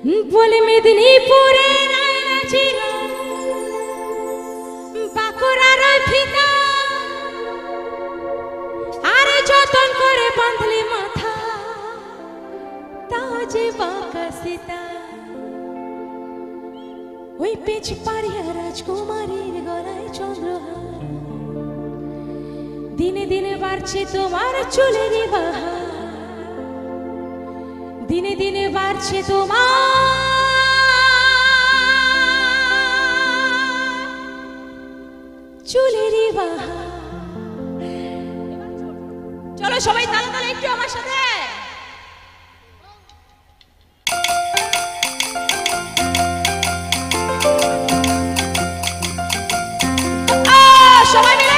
বলে মেদিনীপুরে ছিল বাঁকুড়ার ফিতা আর যতন করে বাঁধলি মাথা তাও যে বাঁকা সীতা ওই পেছ পাড়িয়া রাজকুমারীর গলায় চন্দ্রহার দিনে দিনে বাড়ছে তোমার চুলের বাহার দিনে দিনে বাড়ছে তোমার চুলের বাহার। চলো সবাই তালে তালে একটু আমার সাথে সবাই মিলে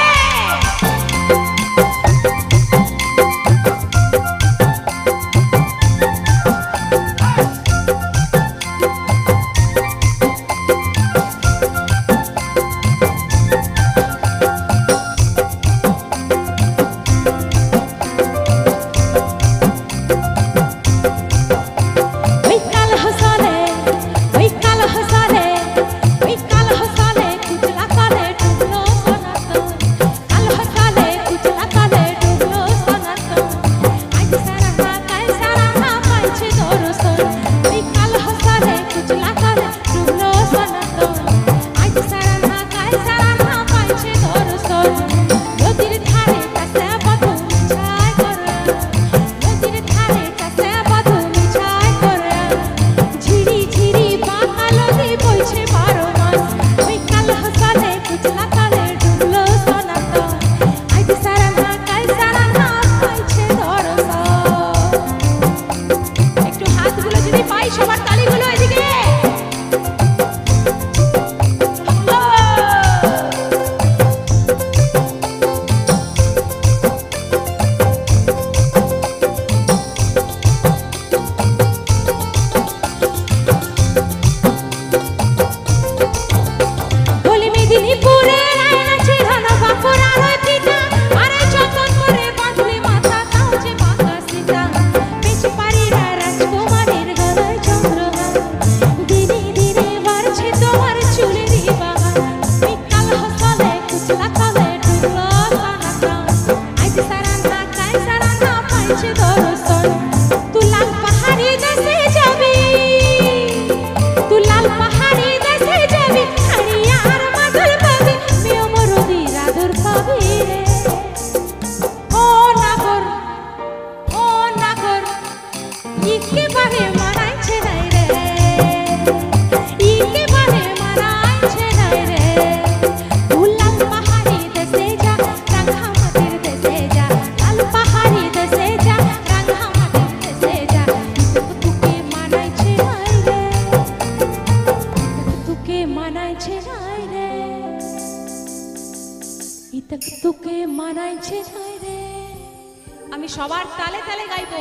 আমি সবার তালে তালে গাইবো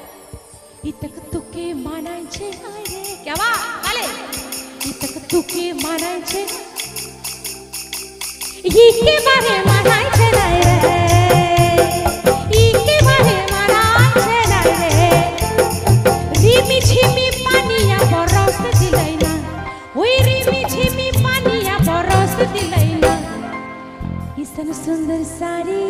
ইতক তোকে মানাইছে রে কেবা তালে ইতক তোকে মানাইছে ইকে বারে মানাইছে রে ইকে বারে মানাইছে রে রিমি ঝিমি পানিয়া বরস দিলাই না ওই রিমি ঝিমি পানিয়া বরস দিলাই না ইসন সুন্দর সারি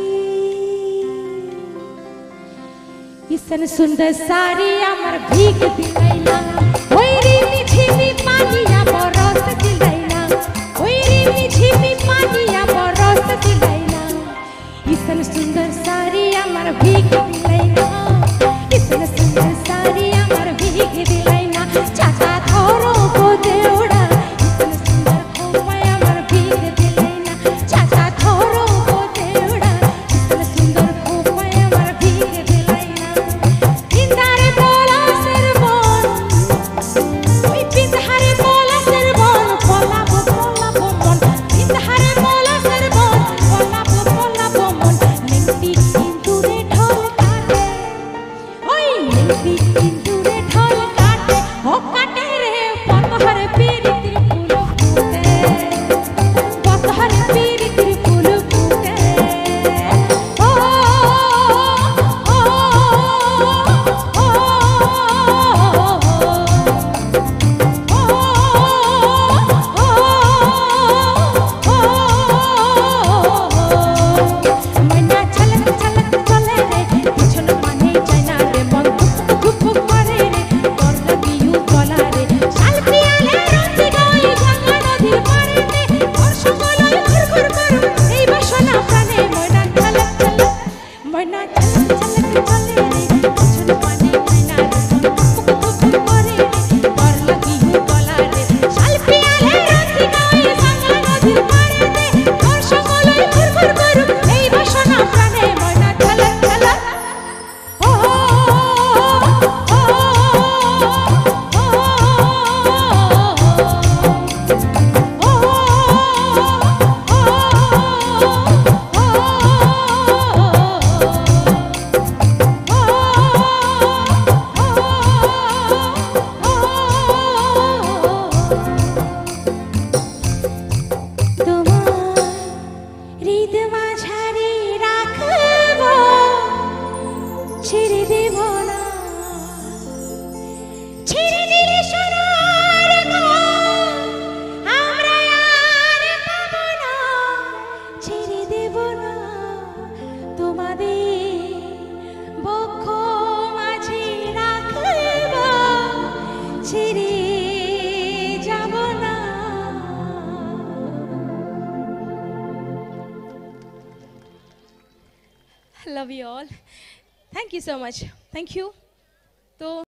ইসন সুন্দর সারি আমার ভিগ দিলাইলা ওই রিমি ঝিমি পানিয়া বরস দিলাইলা ওই রিমি ঝিমি পানিয়া বরস দিলাইলা ইসন সুন্দর সারি আমার ভিগ দিলাইলা ইসন সুন্দর সারি আমার ভিগ দিলাইলা চাটা ধরো গো দেউড়া ইসন সুন্দর খোপায় আমার ভিগ দিলাইলা চাটা ধরো গো দেউড়া ইসন সুন্দর খোপায় আমার ভিগ দিলাইলা পিন্ধারে পলাশের বন ওই পিন্ধারে পলাশের বন পলাবো পলাবো মন পিন্ধারে পলাশের বন পলাবো পলাবো মন নেংটি ইন্দুরে ঢোল কাটে love you all. Thank you so much. Thank you. तो